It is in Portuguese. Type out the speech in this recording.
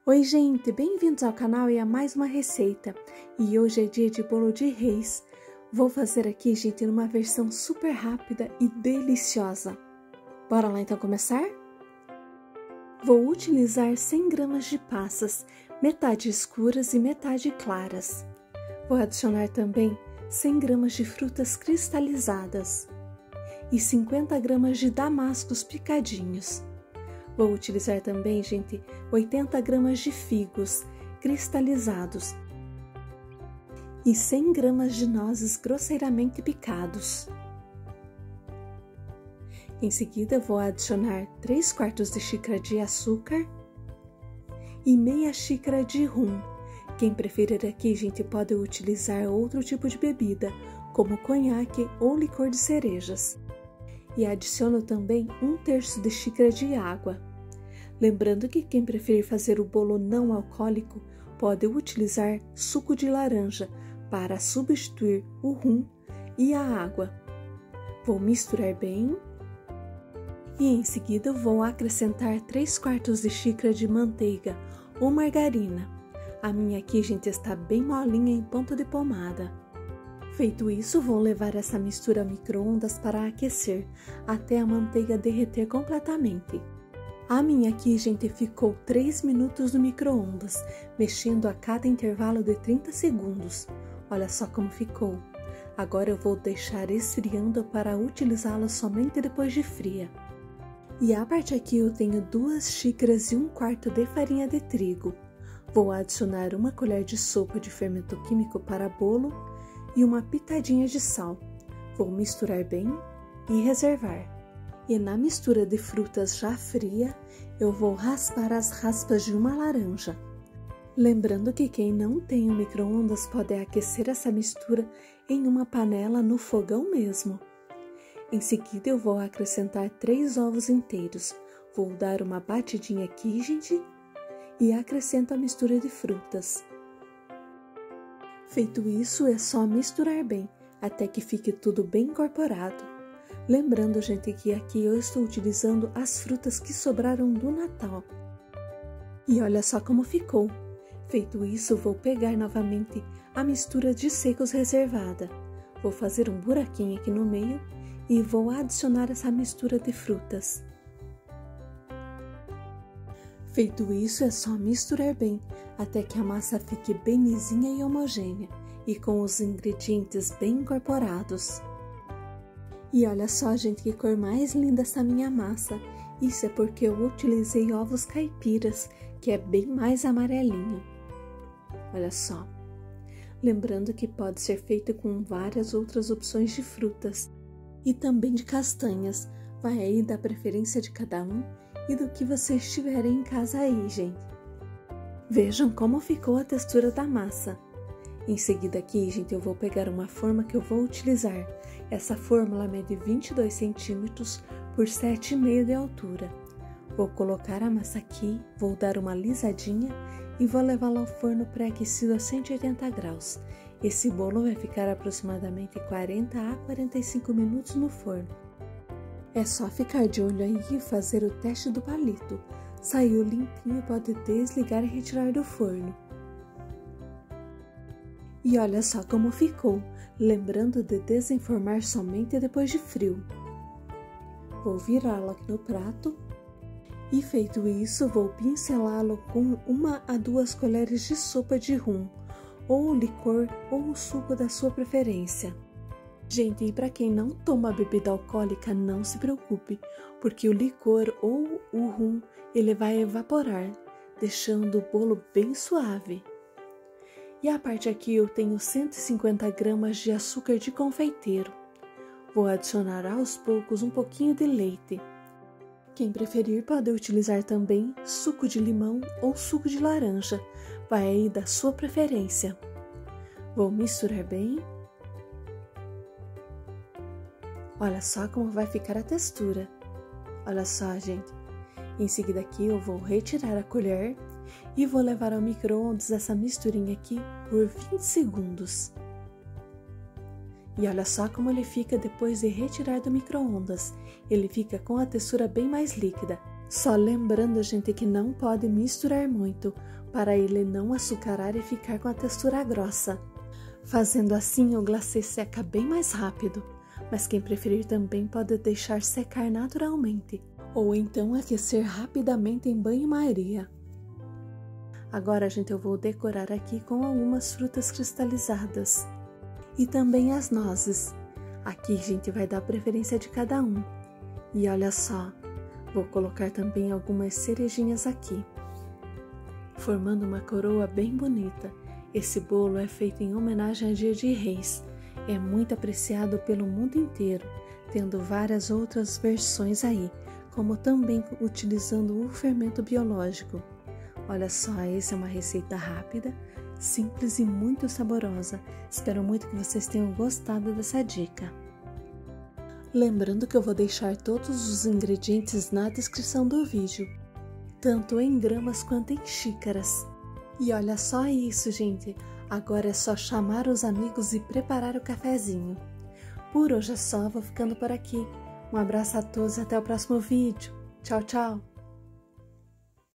Oi gente, bem-vindos ao canal e a mais uma receita. E hoje é dia de bolo de reis. Vou fazer aqui, gente, numa versão super rápida e deliciosa. Bora lá então começar? Vou utilizar 100 gramas de passas, metade escuras e metade claras. Vou adicionar também 100 gramas de frutas cristalizadas e 50 gramas de damascos picadinhos. Vou utilizar também, gente, 80 gramas de figos cristalizados e 100 gramas de nozes grosseiramente picados. Em seguida, vou adicionar 3/4 de xícara de açúcar e meia xícara de rum. Quem preferir aqui, gente, pode utilizar outro tipo de bebida, como conhaque ou licor de cerejas. E adiciono também 1/3 de xícara de água. Lembrando que quem preferir fazer o bolo não alcoólico pode utilizar suco de laranja para substituir o rum e a água. Vou misturar bem e em seguida vou acrescentar 3/4 de xícara de manteiga ou margarina. A minha aqui, gente, está bem molinha em ponta de pomada. Feito isso, vou levar essa mistura ao micro-ondas para aquecer, até a manteiga derreter completamente. A minha aqui, gente, ficou 3 minutos no micro-ondas, mexendo a cada intervalo de 30 segundos. Olha só como ficou. Agora eu vou deixar esfriando para utilizá-la somente depois de fria. E a parte aqui eu tenho 2 xícaras e 1/4 de farinha de trigo. Vou adicionar 1 colher de sopa de fermento químico para bolo e uma pitadinha de sal. Vou misturar bem e reservar. E na mistura de frutas já fria, eu vou raspar as raspas de uma laranja. Lembrando que quem não tem o micro-ondas pode aquecer essa mistura em uma panela no fogão mesmo. Em seguida eu vou acrescentar 3 ovos inteiros. Vou dar uma batidinha aqui, gente, e acrescento a mistura de frutas. Feito isso, é só misturar bem, até que fique tudo bem incorporado. Lembrando, gente, que aqui eu estou utilizando as frutas que sobraram do Natal. E olha só como ficou. Feito isso, vou pegar novamente a mistura de secos reservada. Vou fazer um buraquinho aqui no meio e vou adicionar essa mistura de frutas. Feito isso, é só misturar bem, até que a massa fique bem lisinha e homogênea, e com os ingredientes bem incorporados. E olha só, gente, que cor mais linda essa minha massa. Isso é porque eu utilizei ovos caipiras, que é bem mais amarelinho. Olha só. Lembrando que pode ser feito com várias outras opções de frutas e também de castanhas. Vai aí da preferência de cada um e do que vocês tiverem em casa aí, gente. Vejam como ficou a textura da massa. Em seguida aqui, gente, eu vou pegar uma forma que eu vou utilizar. Essa forma ela mede 22 centímetros por 7,5 de altura. Vou colocar a massa aqui, vou dar uma lisadinha e vou levá-la ao forno pré-aquecido a 180 graus. Esse bolo vai ficar aproximadamente 40 a 45 minutos no forno. É só ficar de olho aí e fazer o teste do palito. Saiu limpinho, pode desligar e retirar do forno. E olha só como ficou, lembrando de desenformar somente depois de frio. Vou virá-lo aqui no prato e feito isso, vou pincelá-lo com 1 a 2 colheres de sopa de rum, ou licor ou o suco da sua preferência. Gente, e para quem não toma bebida alcoólica, não se preocupe, porque o licor ou o rum, ele vai evaporar, deixando o bolo bem suave. E a parte aqui eu tenho 150 gramas de açúcar de confeiteiro. Vou adicionar aos poucos um pouquinho de leite. Quem preferir pode utilizar também suco de limão ou suco de laranja, vai aí da sua preferência. Vou misturar bem. Olha só como vai ficar a textura. Olha só, gente. Em seguida aqui eu vou retirar a colher e vou levar ao micro-ondas essa misturinha aqui por 20 segundos. E olha só como ele fica depois de retirar do micro-ondas. Ele fica com a textura bem mais líquida. Só lembrando, gente, que não pode misturar muito, para ele não açucarar e ficar com a textura grossa. Fazendo assim, o glacê seca bem mais rápido, mas quem preferir também pode deixar secar naturalmente, ou então aquecer rapidamente em banho-maria. Agora, gente, eu vou decorar aqui com algumas frutas cristalizadas e também as nozes. Aqui, gente, vai dar preferência de cada um. E olha só, vou colocar também algumas cerejinhas aqui, formando uma coroa bem bonita. Esse bolo é feito em homenagem ao Dia de Reis. É muito apreciado pelo mundo inteiro, tendo várias outras versões aí, como também utilizando o fermento biológico. Olha só, essa é uma receita rápida, simples e muito saborosa. Espero muito que vocês tenham gostado dessa dica. Lembrando que eu vou deixar todos os ingredientes na descrição do vídeo, tanto em gramas quanto em xícaras. E olha só isso, gente! Agora é só chamar os amigos e preparar o cafezinho. Por hoje é só, vou ficando por aqui. Um abraço a todos e até o próximo vídeo. Tchau, tchau!